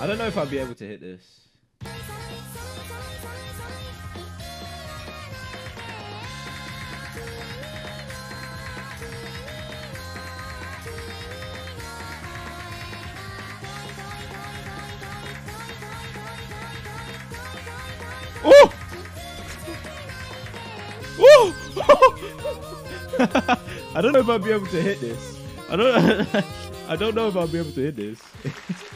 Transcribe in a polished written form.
I don't know if I'll be able to hit this. Oh! Oh! I don't know if I'll be able to hit this. I don't know if I'll be able to hit this.